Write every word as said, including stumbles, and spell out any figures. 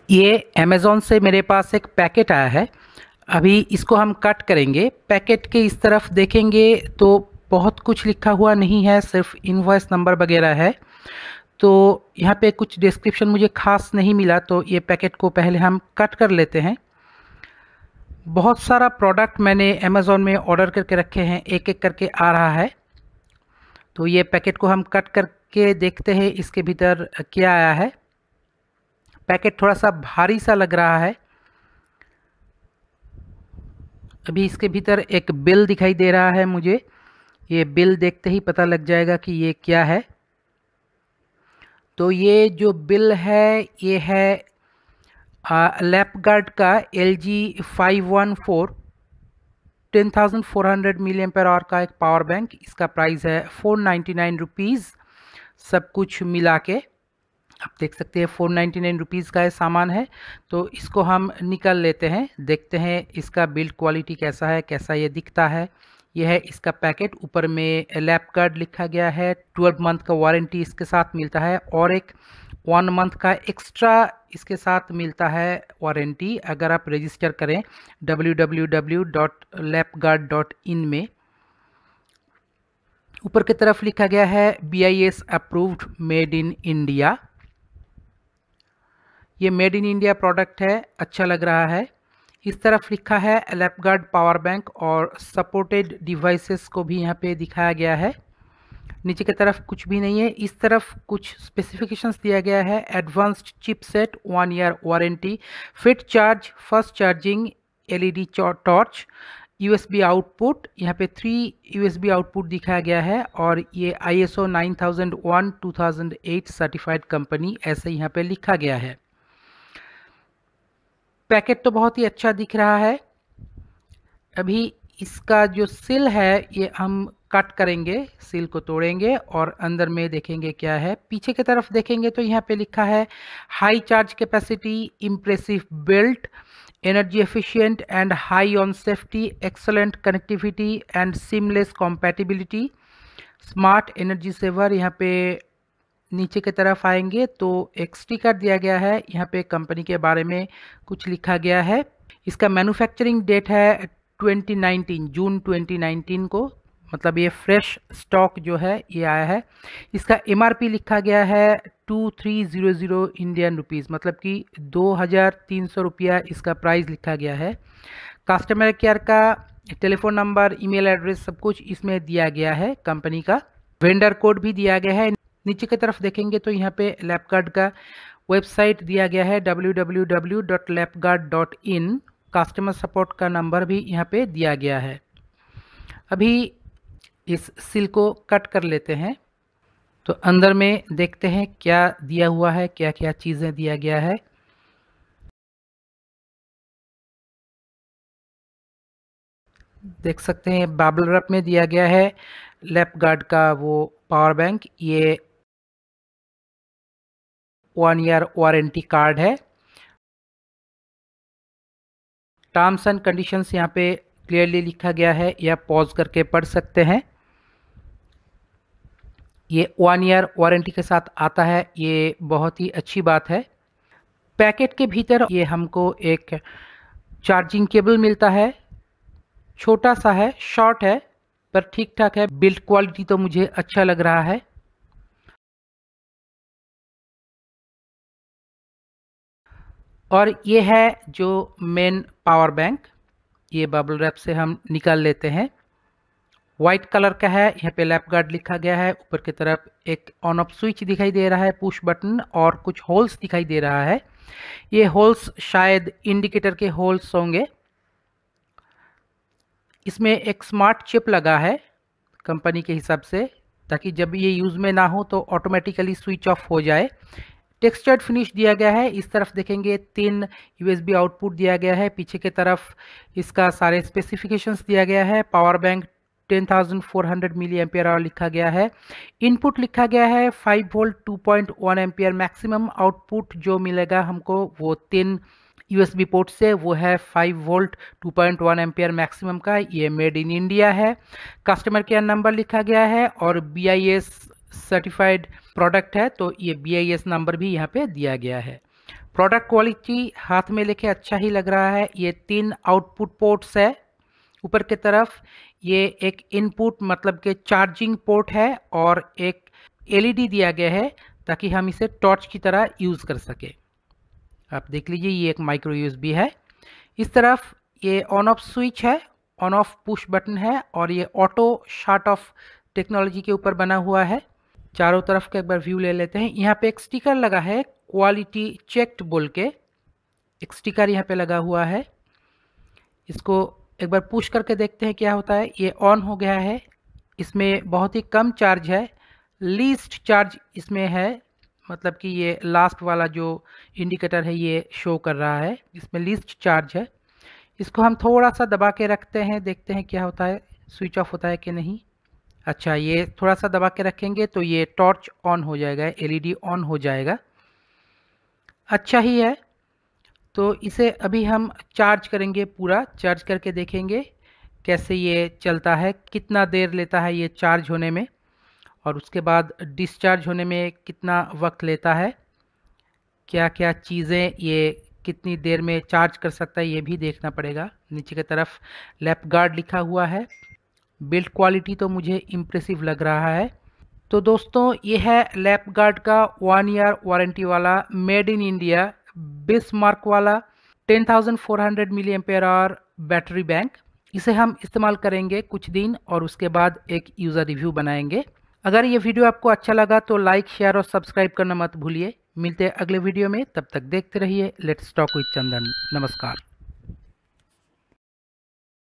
ये अमेज़ॉन से मेरे पास एक पैकेट आया है। अभी इसको हम कट करेंगे। पैकेट के इस तरफ देखेंगे तो बहुत कुछ लिखा हुआ नहीं है, सिर्फ इनवॉइस नंबर वगैरह है। तो यहाँ पे कुछ डिस्क्रिप्शन मुझे खास नहीं मिला, तो ये पैकेट को पहले हम कट कर लेते हैं। बहुत सारा प्रोडक्ट मैंने अमेज़ॉन में ऑर्डर करके रखे हैं, एक एक करके आ रहा है। तो ये पैकेट को हम कट करके देखते हैं इसके भीतर क्या आया है। पैकेट थोड़ा सा भारी सा लग रहा है। अभी इसके भीतर एक बिल दिखाई दे रहा है मुझे। ये बिल देखते ही पता लग जाएगा कि ये क्या है। तो ये जो बिल है ये है लैपगार्ड का L G five one four ten thousand four hundred milliampere hour का एक पावर बैंक। इसका प्राइस है फोर नाइन्टी नाइन रुपीज़ सब कुछ मिला के। आप देख सकते हैं फोर नाइन्टी नाइन रुपीज़ का ये सामान है। तो इसको हम निकाल लेते हैं, देखते हैं इसका बिल्ड क्वालिटी कैसा है, कैसा ये दिखता है। यह है इसका पैकेट। ऊपर में लैपगार्ड लिखा गया है। ट्वेल्व मंथ का वारंटी इसके साथ मिलता है और एक वन मंथ का एक्स्ट्रा इसके साथ मिलता है वारंटी, अगर आप रजिस्टर करें W W W dot Lapguard dot in में। ऊपर की तरफ लिखा गया है B I S approved, made in India. ये मेड इन इंडिया प्रोडक्ट है, अच्छा लग रहा है। इस तरफ लिखा है लैपगार्ड पावर बैंक और सपोर्टेड डिवाइसेस को भी यहाँ पे दिखाया गया है। नीचे की तरफ कुछ भी नहीं है। इस तरफ कुछ स्पेसिफिकेशंस दिया गया है। Advanced chipset, one year warranty, fit charge, fast charging, LED torch, USB output. यहाँ पे थ्री यूएसबी आउटपुट दिखाया गया है और ये I S O nine thousand one two thousand eight certified company, ऐसे यहाँ पे लिखा गया है। पैकेट तो बहुत ही अच्छा दिख रहा है। अभी इसका जो सील है ये हम कट करेंगे, सील को तोड़ेंगे और अंदर में देखेंगे क्या है। पीछे की तरफ देखेंगे तो यहाँ पे लिखा है high charge capacity, impressive built, energy efficient and high on safety, excellent connectivity and seamless compatibility, smart energy saver. यहाँ पे नीचे की तरफ आएंगे तो एक स्टिकर दिया गया है, यहाँ पे कंपनी के बारे में कुछ लिखा गया है। इसका मैन्युफैक्चरिंग डेट है twenty nineteen, June twenty nineteen को, मतलब ये फ्रेश स्टॉक जो है ये आया है। इसका एमआरपी लिखा गया है two three zero zero Indian rupees, मतलब कि दो हज़ार तीन सौ रुपया इसका प्राइस लिखा गया है। कस्टमर केयर का टेलीफोन नंबर, ईमेल एड्रेस सब कुछ इसमें दिया गया है। कंपनी का वेंडर कोड भी दिया गया है। नीचे की तरफ देखेंगे तो यहाँ पे लैपगार्ड का वेबसाइट दिया गया है W W W dot Lapguard dot in. Customer support का नंबर भी यहाँ पे दिया गया है। अभी इस सील को कट कर लेते हैं तो अंदर में देखते हैं क्या दिया हुआ है, क्या क्या चीज़ें दिया गया है। देख सकते हैं बबल रैप में दिया गया है लैपगार्ड का वो पावर बैंक। ये वन ईयर वारंटी कार्ड है। टर्म्स एंड कंडीशंस यहाँ पे क्लियरली लिखा गया है, या पॉज करके पढ़ सकते हैं। ये वन ईयर वारंटी के साथ आता है, ये बहुत ही अच्छी बात है। पैकेट के भीतर ये हमको एक चार्जिंग केबल मिलता है, छोटा सा है, शॉर्ट है पर ठीक ठाक है। बिल्ड क्वालिटी तो मुझे अच्छा लग रहा है। और ये है जो मेन पावर बैंक, ये बबल रैप से हम निकाल लेते हैं। वाइट कलर का है, यहाँ पे लैपगार्ड लिखा गया है। ऊपर की तरफ एक ऑन ऑफ स्विच दिखाई दे रहा है, पुश बटन, और कुछ होल्स दिखाई दे रहा है। ये होल्स शायद इंडिकेटर के होल्स होंगे। इसमें एक स्मार्ट चिप लगा है कंपनी के हिसाब से, ताकि जब ये यूज़ में ना हो तो ऑटोमेटिकली स्विच ऑफ हो जाए। टेक्सचर्ड फिनिश दिया गया है। इस तरफ देखेंगे तीन यूएसबी आउटपुट दिया गया है। पीछे की तरफ इसका सारे स्पेसिफिकेशंस दिया गया है। Power bank ten thousand four hundred milliampere hour लिखा गया है। इनपुट लिखा गया है five volt two point one ampere. Maximum output जो मिलेगा हमको वो तीन यूएसबी पोर्ट से, वो है five volt two point one ampere maximum का। ये मेड इन इंडिया है। कस्टमर केयर नंबर लिखा गया है और B I S certified product है, तो ये बी आई एस नंबर भी यहाँ पे दिया गया है। प्रोडक्ट क्वालिटी हाथ में लेके अच्छा ही लग रहा है। ये तीन आउटपुट पोर्ट्स है ऊपर की तरफ, ये एक इनपुट मतलब के चार्जिंग पोर्ट है और एक एलईडी दिया गया है ताकि हम इसे टॉर्च की तरह यूज़ कर सके। आप देख लीजिए ये एक माइक्रो यूएसबी है। इस तरफ ये ऑन ऑफ स्विच है, ऑन ऑफ पुश बटन है और ये ऑटो शट ऑफ टेक्नोलॉजी के ऊपर बना हुआ है। चारों तरफ का एक बार व्यू ले लेते हैं। यहाँ पे एक स्टिकर लगा है क्वालिटी चेक्ड बोल के, एक स्टिकर यहाँ पे लगा हुआ है। इसको एक बार पुश करके देखते हैं क्या होता है। ये ऑन हो गया है। इसमें बहुत ही कम चार्ज है, लीस्ट चार्ज इसमें है, मतलब कि ये लास्ट वाला जो इंडिकेटर है ये शो कर रहा है, इसमें लीस्ट चार्ज है। इसको हम थोड़ा सा दबा के रखते हैं, देखते हैं क्या होता है, स्विच ऑफ होता है कि नहीं। अच्छा, ये थोड़ा सा दबा के रखेंगे तो ये टॉर्च ऑन हो जाएगा, एलईडी ऑन हो जाएगा। अच्छा ही है। तो इसे अभी हम चार्ज करेंगे, पूरा चार्ज करके देखेंगे कैसे ये चलता है, कितना देर लेता है ये चार्ज होने में और उसके बाद डिस्चार्ज होने में कितना वक्त लेता है, क्या क्या चीज़ें ये कितनी देर में चार्ज कर सकता है ये भी देखना पड़ेगा। नीचे की तरफ लैप गार्ड लिखा हुआ है। बिल्ड क्वालिटी तो मुझे इम्प्रेसिव लग रहा है। तो दोस्तों ये है लैप गार्ड का वन ईयर वारंटी वाला मेड इन इंडिया बिस्मार्क वाला ten thousand four hundred milliampere hour battery bank. इसे हम इस्तेमाल करेंगे कुछ दिन और उसके बाद एक यूज़र रिव्यू बनाएंगे। अगर ये वीडियो आपको अच्छा लगा तो लाइक, शेयर और सब्सक्राइब करना मत भूलिए। मिलते हैं अगले वीडियो में, तब तक देखते रहिए लेट्स टॉक विद चंदन। नमस्कार।